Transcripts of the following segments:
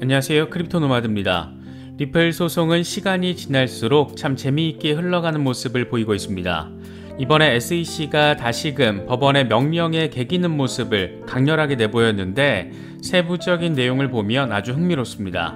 안녕하세요, 크립토노마드입니다. 리플 소송은 시간이 지날수록 참 재미있게 흘러가는 모습을 보이고 있습니다. 이번에 SEC가 다시금 법원의 명령에 개기는 모습을 강렬하게 내보였는데 세부적인 내용을 보면 아주 흥미롭습니다.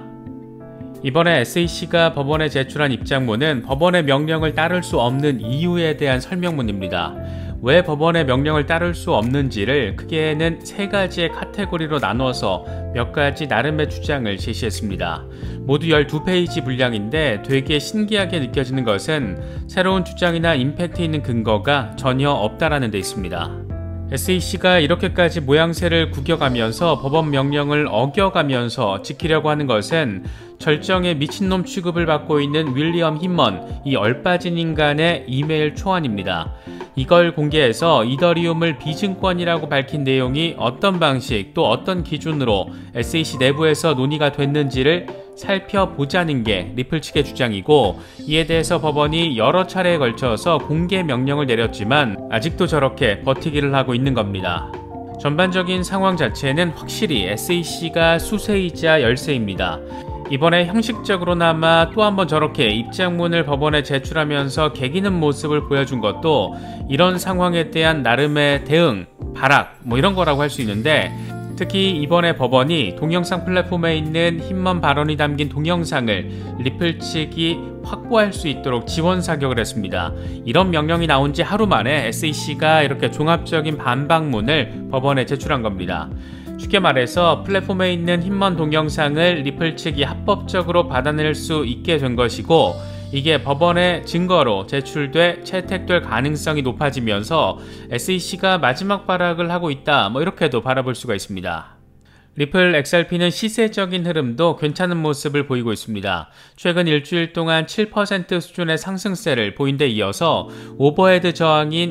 이번에 SEC가 법원에 제출한 입장문은 법원의 명령을 따를 수 없는 이유에 대한 설명문입니다. 왜 법원의 명령을 따를 수 없는지를 크게는 세 가지의 카테고리로 나눠서 몇 가지 나름의 주장을 제시했습니다. 모두 12페이지 분량인데 되게 신기하게 느껴지는 것은 새로운 주장이나 임팩트 있는 근거가 전혀 없다라는 데 있습니다. SEC가 이렇게까지 모양새를 구겨가면서 법원 명령을 어겨가면서 지키려고 하는 것은 절정의 미친놈 취급을 받고 있는 윌리엄 힘먼, 이 얼빠진 인간의 이메일 초안입니다. 이걸 공개해서 이더리움을 비증권이라고 밝힌 내용이 어떤 방식 또 어떤 기준으로 SEC 내부에서 논의가 됐는지를 살펴보자는 게 리플 측의 주장이고, 이에 대해서 법원이 여러 차례에 걸쳐서 공개 명령을 내렸지만 아직도 저렇게 버티기를 하고 있는 겁니다. 전반적인 상황 자체는 확실히 SEC가 수세이자 열세입니다. 이번에 형식적으로나마 또 한번 저렇게 입장문을 법원에 제출하면서 개기는 모습을 보여준 것도 이런 상황에 대한 나름의 대응, 발악 이런 거라고 할 수 있는데, 특히 이번에 법원이 동영상 플랫폼에 있는 힘먼 발언이 담긴 동영상을 리플 측이 확보할 수 있도록 지원 사격을 했습니다. 이런 명령이 나온 지 하루 만에 SEC가 이렇게 종합적인 반박문을 법원에 제출한 겁니다. 쉽게 말해서 플랫폼에 있는 힘먼 동영상을 리플 측이 합법적으로 받아낼 수 있게 된 것이고, 이게 법원의 증거로 제출돼 채택될 가능성이 높아지면서 SEC가 마지막 발악을 하고 있다, 이렇게도 바라볼 수가 있습니다. 리플 XRP는 시세적인 흐름도 괜찮은 모습을 보이고 있습니다. 최근 일주일 동안 7% 수준의 상승세를 보인 데 이어서 오버헤드 저항인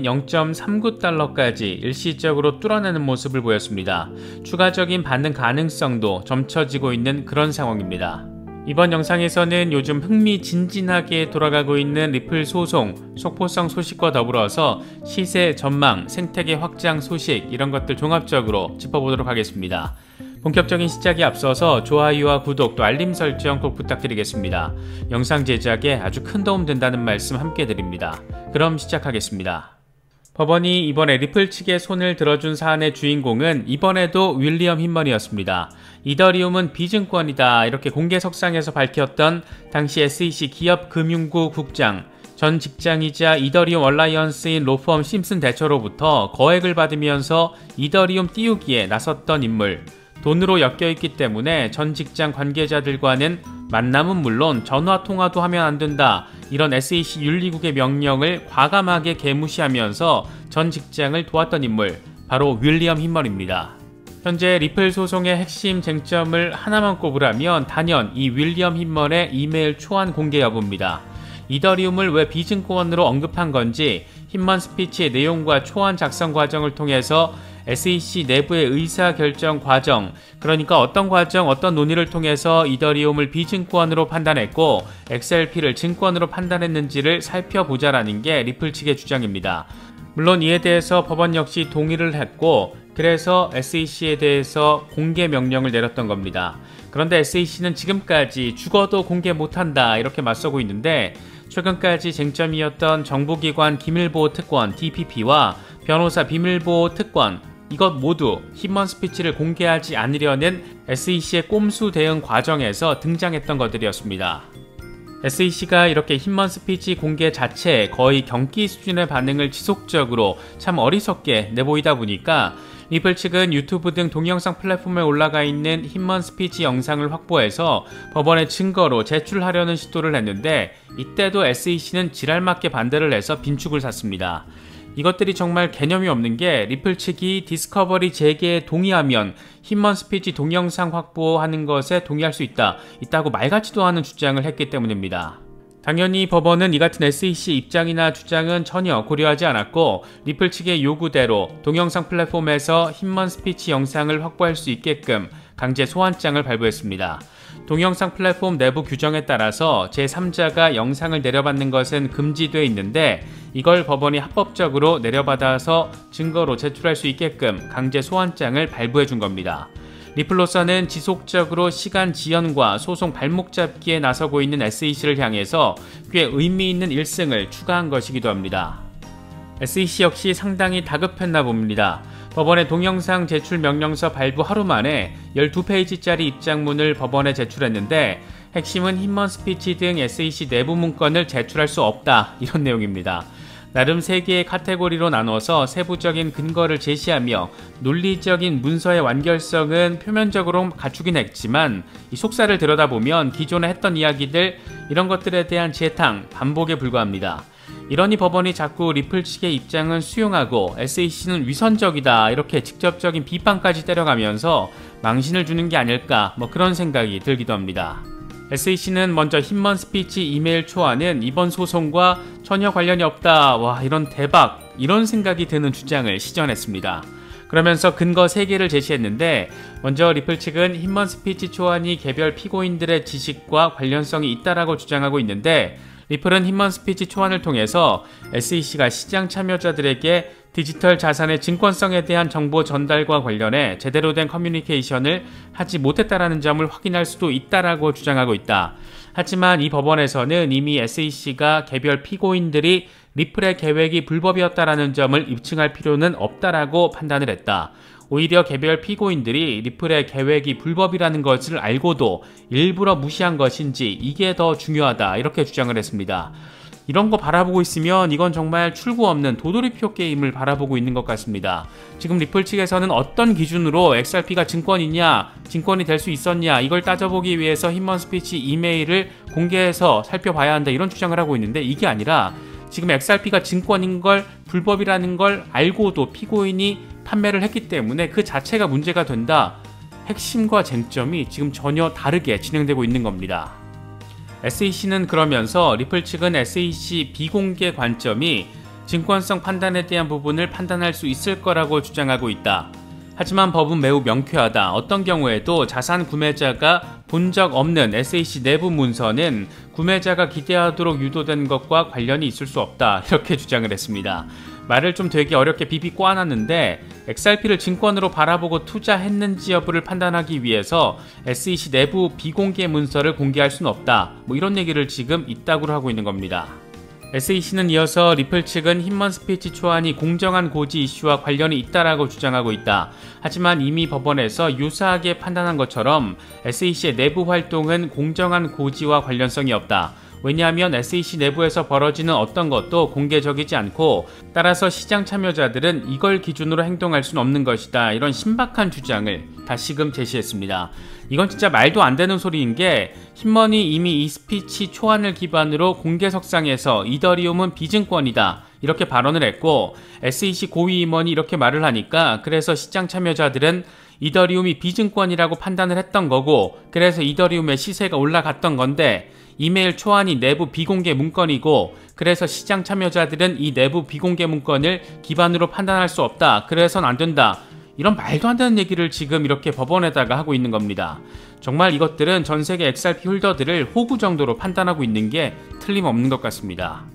0.39달러까지 일시적으로 뚫어내는 모습을 보였습니다. 추가적인 반등 가능성도 점쳐지고 있는 그런 상황입니다. 이번 영상에서는 요즘 흥미진진하게 돌아가고 있는 리플 소송, 속보성 소식과 더불어서 시세 전망, 생태계 확장 소식, 이런 것들 종합적으로 짚어보도록 하겠습니다. 본격적인 시작에 앞서서 좋아요와 구독 또 알림 설정 꼭 부탁드리겠습니다. 영상 제작에 아주 큰 도움 된다는 말씀 함께 드립니다. 그럼 시작하겠습니다. 법원이 이번에 리플 측의 손을 들어준 사안의 주인공은 이번에도 윌리엄 힘먼이었습니다. 이더리움은 비증권이다, 이렇게 공개석상에서 밝혔던 당시 SEC 기업금융부 국장, 전 직장이자 이더리움 얼라이언스인 로펌 심슨 대처로부터 거액을 받으면서 이더리움 띄우기에 나섰던 인물, 돈으로 엮여있기 때문에 전 직장 관계자들과는 만남은 물론 전화통화도 하면 안 된다, 이런 SEC 윤리국의 명령을 과감하게 개무시하면서 전 직장을 도왔던 인물, 바로 윌리엄 힘먼입니다. 현재 리플 소송의 핵심 쟁점을 하나만 꼽으라면 단연 이 윌리엄 힘먼의 이메일 초안 공개 여부입니다. 이더리움을 왜 비증권으로 언급한 건지, 힘먼 스피치의 내용과 초안 작성 과정을 통해서 SEC 내부의 의사결정 과정, 그러니까 어떤 과정, 어떤 논의를 통해서 이더리움을 비증권으로 판단했고 XRP를 증권으로 판단했는지를 살펴보자라는 게 리플 측의 주장입니다. 물론 이에 대해서 법원 역시 동의를 했고, 그래서 SEC에 대해서 공개 명령을 내렸던 겁니다. 그런데 SEC는 지금까지 죽어도 공개 못한다, 이렇게 맞서고 있는데, 최근까지 쟁점이었던 정보기관 기밀보호 특권 DPP와 변호사 비밀보호 특권, 이것 모두 힘먼 스피치를 공개하지 않으려는 SEC의 꼼수 대응 과정에서 등장했던 것들이었습니다. SEC가 이렇게 힘먼 스피치 공개 자체에 거의 경기 수준의 반응을 지속적으로 참 어리석게 내보이다 보니까 리플 측은 유튜브 등 동영상 플랫폼에 올라가 있는 힘먼 스피치 영상을 확보해서 법원의 증거로 제출하려는 시도를 했는데, 이때도 SEC는 지랄맞게 반대를 해서 빈축을 샀습니다. 이것들이 정말 개념이 없는 게, 리플 측이 디스커버리 재개에 동의하면 힘먼 스피치 동영상 확보하는 것에 동의할 수 있다고 말 같지도 않은 주장을 했기 때문입니다. 당연히 법원은 이 같은 SEC 입장이나 주장은 전혀 고려하지 않았고, 리플 측의 요구대로 동영상 플랫폼에서 힘먼 스피치 영상을 확보할 수 있게끔 강제 소환장을 발부했습니다. 동영상 플랫폼 내부 규정에 따라서 제3자가 영상을 내려받는 것은 금지되어 있는데, 이걸 법원이 합법적으로 내려받아서 증거로 제출할 수 있게끔 강제 소환장을 발부해 준 겁니다. 리플로서는 지속적으로 시간 지연과 소송 발목 잡기에 나서고 있는 SEC를 향해서 꽤 의미 있는 1승을 추가한 것이기도 합니다. SEC 역시 상당히 다급했나 봅니다. 법원의 동영상 제출 명령서 발부 하루 만에 12페이지짜리 입장문을 법원에 제출했는데 핵심은 힘먼 스피치 등 SEC 내부 문건을 제출할 수 없다 이런 내용입니다. 나름 3개의 카테고리로 나눠서 세부적인 근거를 제시하며 논리적인 문서의 완결성은 표면적으로 갖추긴 했지만 이 속사를 들여다보면 기존에 했던 이야기들 이런 것들에 대한 재탕, 반복에 불과합니다. 이러니 법원이 자꾸 리플 측의 입장은 수용하고 SEC는 위선적이다 이렇게 직접적인 비판까지 때려가면서 망신을 주는 게 아닐까 그런 생각이 들기도 합니다. SEC는 먼저 힘먼 스피치 이메일 초안은 이번 소송과 전혀 관련이 없다 이런 대박 이런 생각이 드는 주장을 시전했습니다. 그러면서 근거 3개를 제시했는데 먼저 리플 측은 힘먼 스피치 초안이 개별 피고인들의 지식과 관련성이 있다라고 주장하고 있는데 리플은 힘먼 스피치 초안을 통해서 SEC가 시장 참여자들에게 디지털 자산의 증권성에 대한 정보 전달과 관련해 제대로 된 커뮤니케이션을 하지 못했다라는 점을 확인할 수도 있다라고 주장하고 있다. 하지만 이 법원에서는 이미 SEC가 개별 피고인들이 리플의 계획이 불법이었다라는 점을 입증할 필요는 없다라고 판단을 했다. 오히려 개별 피고인들이 리플의 계획이 불법이라는 것을 알고도 일부러 무시한 것인지 이게 더 중요하다 이렇게 주장을 했습니다. 이런 거 바라보고 있으면 이건 정말 출구 없는 도돌이표 게임을 바라보고 있는 것 같습니다. 지금 리플 측에서는 어떤 기준으로 XRP가 증권이냐, 증권이 될 수 있었냐 이걸 따져보기 위해서 힘먼 스피치 이메일을 공개해서 살펴봐야 한다 이런 주장을 하고 있는데 이게 아니라 지금 XRP가 증권인 걸 불법이라는 걸 알고도 피고인이 판매를 했기 때문에 그 자체가 문제가 된다. 핵심과 쟁점이 지금 전혀 다르게 진행되고 있는 겁니다. SEC는 그러면서 리플 측은 SEC 비공개 관점이 증권성 판단에 대한 부분을 판단할 수 있을 거라고 주장하고 있다. 하지만 법은 매우 명쾌하다. 어떤 경우에도 자산 구매자가 본 적 없는 SEC 내부 문서는 구매자가 기대하도록 유도된 것과 관련이 있을 수 없다. 이렇게 주장을 했습니다. 말을 좀 되게 어렵게 비비 꼬아놨는데 XRP를 증권으로 바라보고 투자했는지 여부를 판단하기 위해서 SEC 내부 비공개 문서를 공개할 수는 없다. 이런 얘기를 지금 이따구로 하고 있는 겁니다. SEC는 이어서 리플 측은 힘먼 스피치 초안이 공정한 고지 이슈와 관련이 있다라고 주장하고 있다. 하지만 이미 법원에서 유사하게 판단한 것처럼 SEC의 내부 활동은 공정한 고지와 관련성이 없다. 왜냐하면 SEC 내부에서 벌어지는 어떤 것도 공개적이지 않고 따라서 시장 참여자들은 이걸 기준으로 행동할 수는 없는 것이다. 이런 신박한 주장을 다시금 제시했습니다. 이건 진짜 말도 안 되는 소리인 게 힘먼이 이미 이 스피치 초안을 기반으로 공개석상에서 이더리움은 비증권이다. 이렇게 발언을 했고 SEC 고위 임원이 이렇게 말을 하니까 그래서 시장 참여자들은 이더리움이 비증권이라고 판단을 했던 거고 그래서 이더리움의 시세가 올라갔던 건데 이메일 초안이 내부 비공개 문건이고 그래서 시장 참여자들은 이 내부 비공개 문건을 기반으로 판단할 수 없다. 그래서는 안 된다. 이런 말도 안 되는 얘기를 지금 이렇게 법원에다가 하고 있는 겁니다. 정말 이것들은 전 세계 XRP 홀더들을 호구 정도로 판단하고 있는 게 틀림없는 것 같습니다.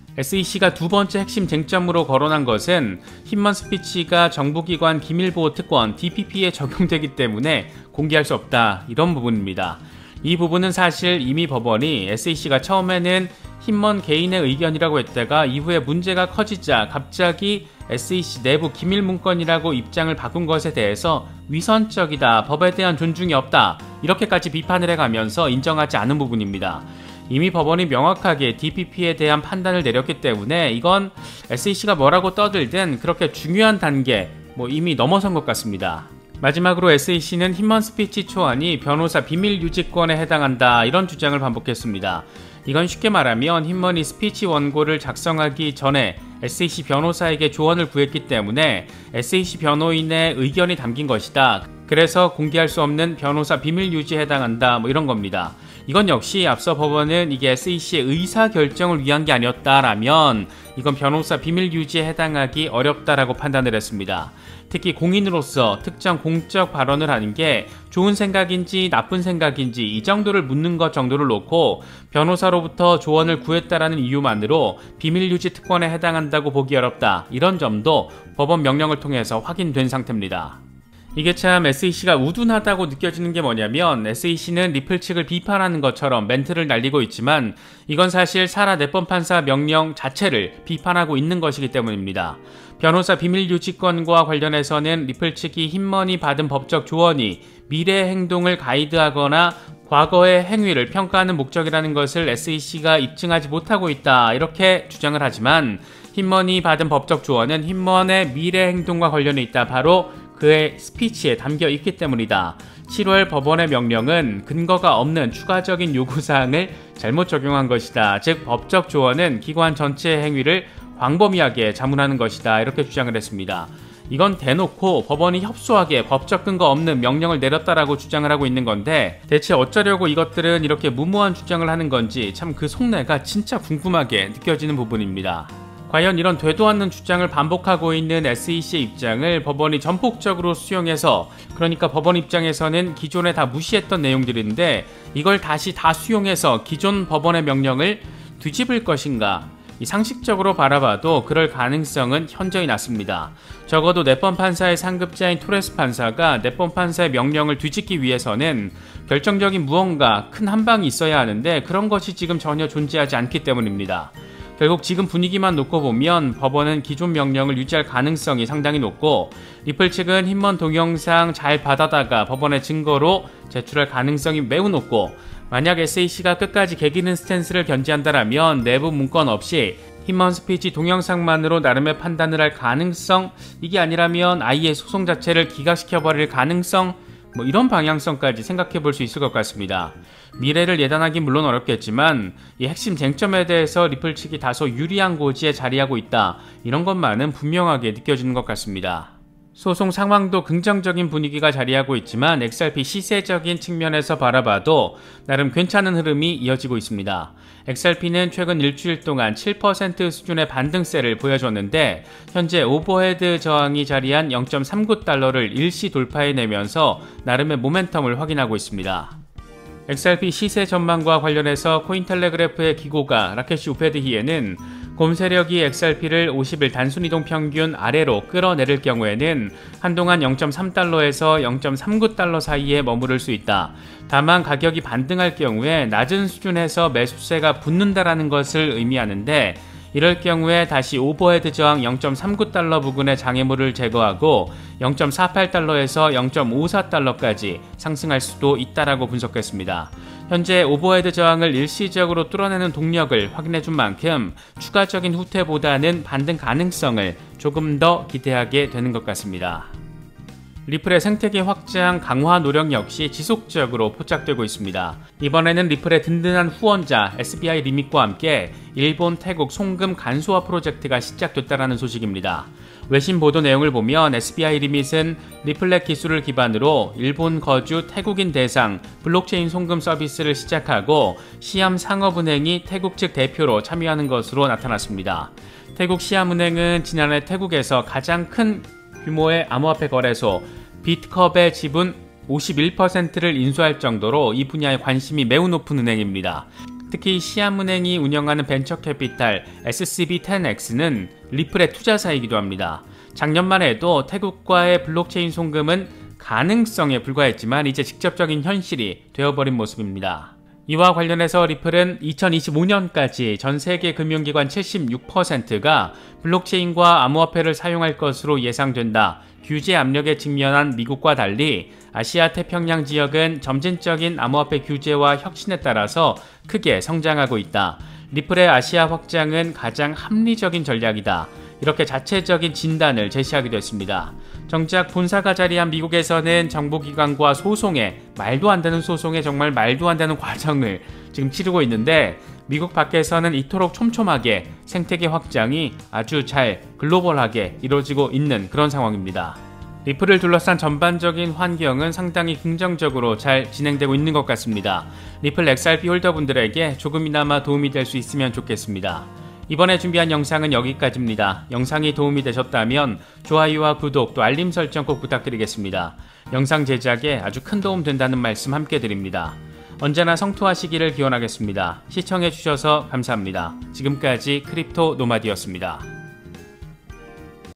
SEC가 두 번째 핵심 쟁점으로 거론한 것은 힘먼 스피치가 정부기관 기밀보호 특권 DPP에 적용되기 때문에 공개할 수 없다. 이런 부분입니다. 이 부분은 사실 이미 법원이 SEC가 처음에는 힘먼 개인의 의견이라고 했다가 이후에 문제가 커지자 갑자기 SEC 내부 기밀문건이라고 입장을 바꾼 것에 대해서 위선적이다, 법에 대한 존중이 없다 이렇게까지 비판을 해가면서 인정하지 않은 부분입니다. 이미 법원이 명확하게 DPP에 대한 판단을 내렸기 때문에 이건 SEC가 뭐라고 떠들든 그렇게 중요한 단계 이미 넘어선 것 같습니다. 마지막으로 SEC는 힘먼 스피치 초안이 변호사 비밀 유지권에 해당한다 이런 주장을 반복했습니다. 이건 쉽게 말하면 힘먼이 스피치 원고를 작성하기 전에 SEC 변호사에게 조언을 구했기 때문에 SEC 변호인의 의견이 담긴 것이다. 그래서 공개할 수 없는 변호사 비밀 유지에 해당한다 이런 겁니다. 이건 역시 앞서 법원은 이게 SEC의 의사결정을 위한 게 아니었다라면 이건 변호사 비밀 유지에 해당하기 어렵다라고 판단을 했습니다. 특히 공인으로서 특정 공적 발언을 하는 게 좋은 생각인지 나쁜 생각인지 이 정도를 묻는 것 정도를 놓고 변호사로부터 조언을 구했다라는 이유만으로 비밀유지 특권에 해당한다고 보기 어렵다. 이런 점도 법원 명령을 통해서 확인된 상태입니다. 이게 참 SEC가 우둔하다고 느껴지는 게 뭐냐면 SEC는 리플 측을 비판하는 것처럼 멘트를 날리고 있지만 이건 사실 사라 내법 판사 명령 자체를 비판하고 있는 것이기 때문입니다. 변호사 비밀유지권과 관련해서는 리플 측이 힘머니 받은 법적 조언이 미래 행동을 가이드하거나 과거의 행위를 평가하는 목적이라는 것을 SEC가 입증하지 못하고 있다 이렇게 주장을 하지만 힘머니 받은 법적 조언은 힘먼의 미래 행동과 관련이 있다. 바로 그의 스피치에 담겨 있기 때문이다. 7월 법원의 명령은 근거가 없는 추가적인 요구사항을 잘못 적용한 것이다. 즉 법적 조언은 기관 전체의 행위를 광범위하게 자문하는 것이다. 이렇게 주장을 했습니다. 이건 대놓고 법원이 협소하게 법적 근거 없는 명령을 내렸다라고 주장을 하고 있는 건데 대체 어쩌려고 이것들은 이렇게 무모한 주장을 하는 건지 참 그 속내가 진짜 궁금하게 느껴지는 부분입니다. 과연 이런 되도 않는 주장을 반복하고 있는 SEC의 입장을 법원이 전폭적으로 수용해서 그러니까 법원 입장에서는 기존에 다 무시했던 내용들인데 이걸 다시 다 수용해서 기존 법원의 명령을 뒤집을 것인가? 상식적으로 바라봐도 그럴 가능성은 현저히 낮습니다. 적어도 내법 판사의 상급자인 토레스 판사가 내법 판사의 명령을 뒤집기 위해서는 결정적인 무언가 큰 한방이 있어야 하는데 그런 것이 지금 전혀 존재하지 않기 때문입니다. 결국 지금 분위기만 놓고 보면 법원은 기존 명령을 유지할 가능성이 상당히 높고 리플 측은 힘먼 동영상 잘 받아다가 법원의 증거로 제출할 가능성이 매우 높고 만약 SEC가 끝까지 개기는 스탠스를 견지한다면 내부 문건 없이 힘먼 스피치 동영상만으로 나름의 판단을 할 가능성, 이게 아니라면 아예 소송 자체를 기각시켜버릴 가능성, 이런 방향성까지 생각해 볼 수 있을 것 같습니다. 미래를 예단하기 물론 어렵겠지만 이 핵심 쟁점에 대해서 리플 측이 다소 유리한 고지에 자리하고 있다. 이런 것만은 분명하게 느껴지는 것 같습니다. 소송 상황도 긍정적인 분위기가 자리하고 있지만 XRP 시세적인 측면에서 바라봐도 나름 괜찮은 흐름이 이어지고 있습니다. XRP는 최근 일주일 동안 7% 수준의 반등세를 보여줬는데 현재 오버헤드 저항이 자리한 0.39달러를 일시 돌파해내면서 나름의 모멘텀을 확인하고 있습니다. XRP 시세 전망과 관련해서 코인텔레그래프의 기고가 라케시 우페드히에는 곰 세력이 XRP를 50일 단순이동 평균 아래로 끌어내릴 경우에는 한동안 0.3달러에서 0.39달러 사이에 머무를 수 있다. 다만 가격이 반등할 경우에 낮은 수준에서 매수세가 붙는다라는 것을 의미하는데 이럴 경우에 다시 오버헤드 저항 0.39달러 부근의 장애물을 제거하고 0.48달러에서 0.54달러까지 상승할 수도 있다라고 분석했습니다. 현재 오버헤드 저항을 일시적으로 뚫어내는 동력을 확인해준 만큼 추가적인 후퇴보다는 반등 가능성을 조금 더 기대하게 되는 것 같습니다. 리플의 생태계 확장 강화 노력 역시 지속적으로 포착되고 있습니다. 이번에는 리플의 든든한 후원자 SBI 리밋과 함께 일본, 태국 송금 간소화 프로젝트가 시작됐다는 소식입니다. 외신 보도 내용을 보면 SBI 리밋은 리플렛 기술을 기반으로 일본 거주 태국인 대상 블록체인 송금 서비스를 시작하고 시암 상업은행이 태국 측 대표로 참여하는 것으로 나타났습니다. 태국 시암은행은 지난해 태국에서 가장 큰 규모의 암호화폐 거래소 비트컵의 지분 51%를 인수할 정도로 이 분야에 관심이 매우 높은 은행입니다. 특히 시암은행이 운영하는 벤처캐피탈 SCB10X는 리플의 투자사이기도 합니다. 작년만 해도 태국과의 블록체인 송금은 가능성에 불과했지만 이제 직접적인 현실이 되어버린 모습입니다. 이와 관련해서 리플은 2025년까지 전 세계 금융기관 76%가 블록체인과 암호화폐를 사용할 것으로 예상된다. 규제 압력에 직면한 미국과 달리 아시아 태평양 지역은 점진적인 암호화폐 규제와 혁신에 따라서 크게 성장하고 있다. 리플의 아시아 확장은 가장 합리적인 전략이다. 이렇게 자체적인 진단을 제시하기도 했습니다. 정작 본사가 자리한 미국에서는 정보기관과 말도 안 되는 소송에 정말 말도 안 되는 과정을 지금 치르고 있는데 미국 밖에서는 이토록 촘촘하게 생태계 확장이 아주 잘 글로벌하게 이루어지고 있는 그런 상황입니다. 리플을 둘러싼 전반적인 환경은 상당히 긍정적으로 잘 진행되고 있는 것 같습니다. 리플 XRP 홀더분들에게 조금이나마 도움이 될 수 있으면 좋겠습니다. 이번에 준비한 영상은 여기까지입니다. 영상이 도움이 되셨다면 좋아요와 구독 또 알림 설정 꼭 부탁드리겠습니다. 영상 제작에 아주 큰 도움 된다는 말씀 함께 드립니다. 언제나 성투하시기를 기원하겠습니다. 시청해주셔서 감사합니다. 지금까지 크립토 노마디였습니다.